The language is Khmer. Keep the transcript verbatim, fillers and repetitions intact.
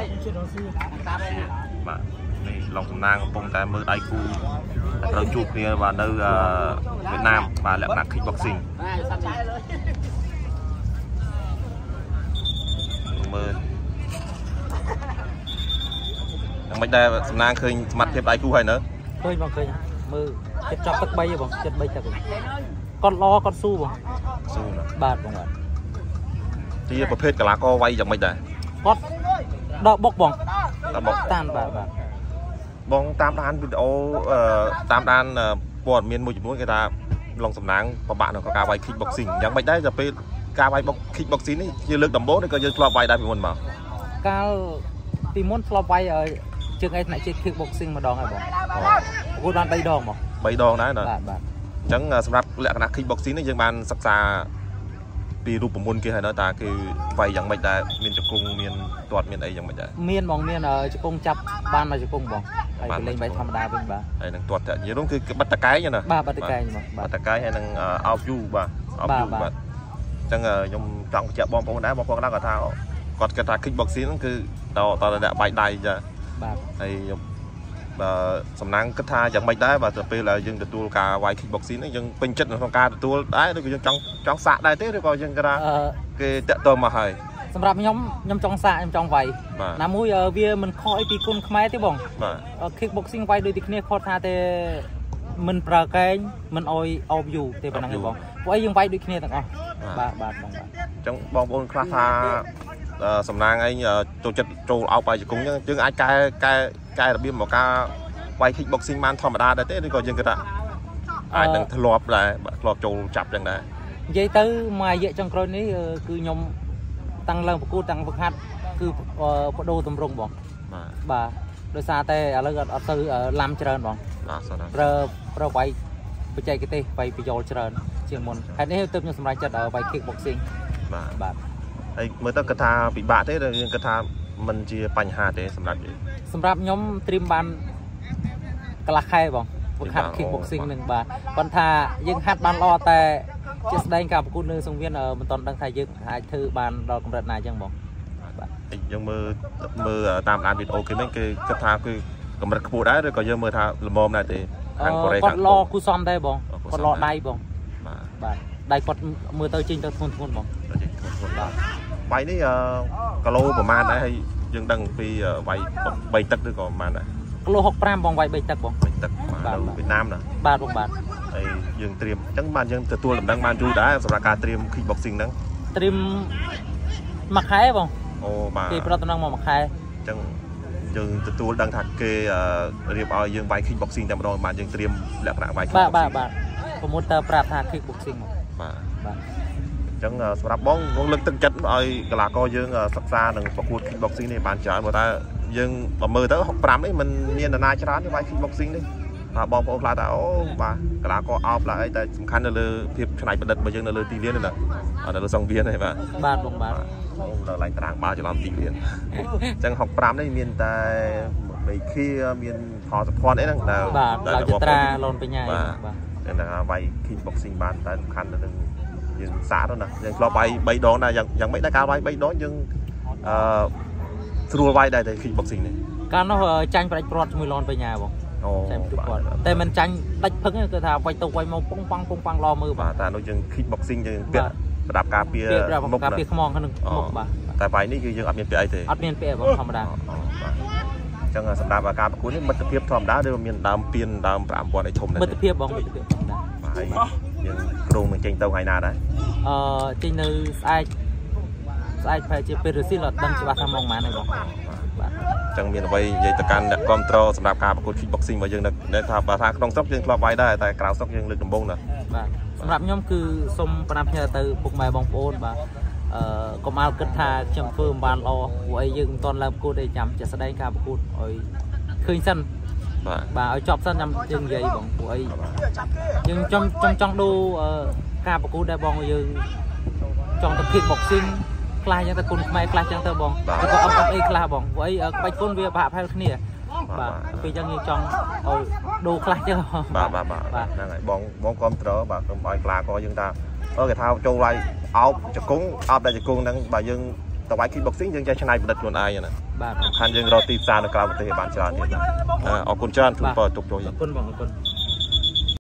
បាទនេះលោកសំណាងកំពុងតែមើលដៃគូត្រូវជួបគ្នាបាទនៅវៀតណាមបាទលក្ខណៈ kickboxing មើលយ៉ាងម៉េចដែរសំណាងឃើញសមត្ថភាពដៃគូហើយនៅឃើញបងឃើញមើលចិត្តចាប់ទឹកបីបងចិត្តបីទឹកគាត់ល្អគាត់ស៊ូបងស៊ូណាបាទបងបាទជាប្រភេទកីឡាករវាយយ៉ាងម៉េចដែរគាត់ដកបុកបងដកបុកតាមបាទបាទបងតាមដានវីដេអូតាមដានព័ត៌មានមួយចំនួនគេថាឡុងសំណាងពិបាកនៅការវាយ kickboxing យ៉ាងម៉េចដែរទៅពេលការវាយ kickboxing នេះជាលើកដំបូងឬក៏យើងធ្លាប់វាយដែរពីមុនមកកាលពីមុនធ្លាប់វាយជើងឯថ្នាក់ជាតិ kickboxing ម្ដងហើយបងប្រកួតបានបីដងបងបីដងដែរបាទបាទអញ្ចឹងសម្រាប់លក្ខណៈ kickboxing នេះយើងបានសិក្សាពីរូបមន្តគេហើយនៅតាគឺវាយយ៉ាងម៉េចដែរមានជង្គង់មានទាត់មានអីយ៉ាងម៉េចដែរមានបងមានជង្គង់ចាប់បានមកជង្គង់បងហើយលេងវាយធម្មតាវិញបាទហើយនឹងទាត់តែនិយាយរួមគឺបិទតកែងណាបាទបិទតកែងបងបិទតកែងហើយនឹងអោបយូបាទអោបយូបាទអញ្ចឹងខ្ញុំចង់បញ្ជាក់បងប្អូនដែរបងប្អូនគាត់ថាគាត់គិតថា kickboxing ហ្នឹងគឺតតតែបាយដៃចាបាទហើយខ្ញុំបើសំណាងគិតថាយ៉ាងម៉េចដែរបើទៅពេលយើងទទួលការវាយ kickboxing ហ្នឹងយើងពេញចិត្តក្នុងការទទួលដែរឬក៏យើងចង់ចង់សាកដែរទេឬក៏យើងគិតថាគេតាក់ទងមកហើយសម្រាប់ខ្ញុំខ្ញុំចង់សាកខ្ញុំចង់វាយណាមួយវាមិនខុសអីពីគុណខ្មែរទេបងបាទ kickboxing វាយដូចតែគ្នាខុសថាទេមិនប្រើកែងមិនអោយអោបយូទេប៉ុណ្ណឹងទេបងព្រោះអីយើងវាយដូចគ្នាទាំងអស់បាទបាទបងបាទអញ្ចឹងបងប្អូនខ្លះថាសំណាងឯងចូលចិត្តចូលអោបបាយជង្គង់អញ្ចឹងយើងអាចកែកែកែរបៀបមកការវាយ kickboxing បានធម្មតាដែរទេឬក៏យើងគិតថាអាចនឹងធ្លាប់ដែរបាទធ្លាប់ចូលចាប់ចឹងដែរនិយាយទៅមួយរយៈចុងក្រោយនេះគឺខ្ញុំតាំងឡើងប្រកួតតាំងវឹកហាត់គឺបដូរទម្រង់បងបាទបាទដោយសារតែឥឡូវអត់ទៅឡាំច្រើនបងបាទប្រើប្រើវាយបច្ចេកទេសវាយបញ្យល់ច្រើនជាងមុនហើយនេះទើបខ្ញុំសម្រេចចិត្តវាយ kickboxing បាទបាទហើយមើលទៅគិតថាពិបាកទេយើងគិតថាមិនជាបញ្ហាទេសម្រាប់យើងសម្រាប់ខ្ញុំត្រៀមបានកន្លះខែបងវឹកហាត់ kickboxing នឹងបាទប៉ុន្តែយើងហាត់បានល្អតែជាស្ដែងការប្រកួតនៅសង្វៀនមិនទាន់ដឹងថាយើងអាចធ្វើបានដល់កម្រិតណាអញ្ចឹងបងបាទយើងមើលមើលតាមដានវីដេអូគេនេះគេគិតថាគឺកម្រិតខ្ពស់ដែរឬក៏យើងមើលថាល្មមដែរទេខាងកូរ៉េគាត់ឡគូសំដែរបងគាត់ឡដៃបងបាទបាទដៃគាត់មើលទៅចេញទៅធ្ងន់ធ្ងន់បងចេញធ្ងន់ធ្ងន់បាទវាយនេះគីឡូប្រហែលដែរហើយយើងដឹងពីវាយបីទឹកឬក៏ប្រហែលដែរគីឡូហុកប្រាំបងវាយបីទឹកបងបីទឹកនៅវៀតណាមណាបាទបងបាទហើយយើងត្រៀមអញ្ចឹងបានយើងទទួលដំណឹងបានយូរដែរសម្រាប់ការត្រៀម kickboxing ហ្នឹងត្រៀមមួយខែបងអូបាទគេប្រត់ដំណឹងមកមួយខែអញ្ចឹងយើងទទួលដឹងថាគេរៀបឲ្យយើងវាយ kickboxing តែម្ដងបានយើងត្រៀមលក្ខណៈវាយ kickboxing បាទបាទប្រមូលតើប្រាប់ថា kickboxing មកបាទបាទអញ្ចឹងសម្រាប់បងបងលើកទឹកចិត្តឲ្យកីឡាករយើងសិក្សានិងប្រកួត kickboxing នេះបានច្រើនព្រោះតែយើងបើមើលទៅហុកប្រាំនេះมันមាននរណាច្រើនទេវាយ kickboxing នេះបាទបងប្អូនខ្លះថាអូបាទកីឡាករអោបឡើយតែសំខាន់នៅលើភាពច្នៃប្រឌិតរបស់យើងនៅលើទីលានណានៅលើសង្វៀនហ្នឹងបាទបាទបងបាទអូនៅឡើងត្រាំងបាល់ច្រឡំទីលានអញ្ចឹងហុកប្រាំនេះមានតែមេឃាមានផលសុភ័ណ្ឌអីហ្នឹងតែបាទចត្រាលនបញ្ញាបាទតែថាវាយ kickboxing បានតែសំខាន់ទៅនឹងយើងសាកទៅណាយើងធ្លាប់វាយបីដងដែរយ៉ាងយ៉ាងម៉េចដែរការវាយបីដងយើងអឺស្រួលវាយដែរតែ kickboxing នេះកាលនោះចាញ់ប្រាច់ព្រាត់ជាមួយលនបញ្ញាបងអូចាញ់គាត់តែមិនចាញ់ដាច់ភឹងគឺថាវាយទៅវាយមកពុងប៉ងពុងប៉ងឡមើលបាទតែនោះយើង kickboxing យើងពាក់ប្រដាប់ការពារមុខការពារខ្មងក្នុងមុខបាទតែវាយនេះគឺយើងអត់មានពាក់អីទេអត់មានពាក់បងធម្មតាបាទអញ្ចឹងសម្រាប់ការប្រកួតនេះមិត្តភាពធម្មតាឬមានដើមពៀនដើមប្រាំពាន់អីធំដែរមិត្តភាពបងមិត្តភាពធម្មតាបាទយើងក្រុងនឹងចេញទៅថ្ងៃណាដែរអឺចេញនៅស្អែកស្អែកប្រហែលជាពេលរសៀលអត់ដឹងច្បាស់ថាម៉ោងប៉ុន្មានទេបងបាទអញ្ចឹងមានអ្វីនិយាយទៅកាន់អ្នកគ្រប់គ្រងសម្រាប់ការប្រកួត kickboxing របស់យើងនៅថាបើថាក្នុងស្រុកយើងធ្លាប់វាយដែរតែក្រៅស្រុកយើងលើកដំបូងណាបាទសម្រាប់ខ្ញុំគឺសូមប្រណាំផ្ញើទៅពុកម៉ែបងប្អូនបាទអឺកុំឲ្យគិតថាខ្ញុំធ្វើមិនបានល្អព្រោះអីយើងមិនទាន់ឡើងប្រកួតទេចាំចេះស្ដែងការប្រកួតឲ្យឃើញសិនបាទបាទឲ្យចប់សិនចាំយើងនិយាយបងព្រោះអីយើងចង់ចង់ចង់ដូរការប្រកួតដែរបងយើងចង់ទៅ kickboxing ខ្លះចឹងទៅគុណខ្មែរខ្លះចឹងទៅបងឬក៏អត់អីខ្លះបងព្រោះអីក្បាច់គុណវាប្រហាក់ប្រហែលគ្នាបាទពេលចឹងយើងចង់ឲ្យដូរខ្លះចឹងបាទបាទបាទហ្នឹងហើយបងបងគ្រប់ត្របាទសូមឲ្យកីឡាករយើងថាអឺគេថាចូលឡាយអោបជង្គង់អោបតែជង្គង់ហ្នឹងបើយើងតវាយ kickboxing យើងចេះឆ្នៃប្រឌិតខ្លួនឯងណាបាទខាងយើងរកទីផ្សារនៅក្រៅប្រទេសបានច្រើនទៀតណាអរគុណច្រើនទូពើទុកជួយអរគុណបងអរគុណ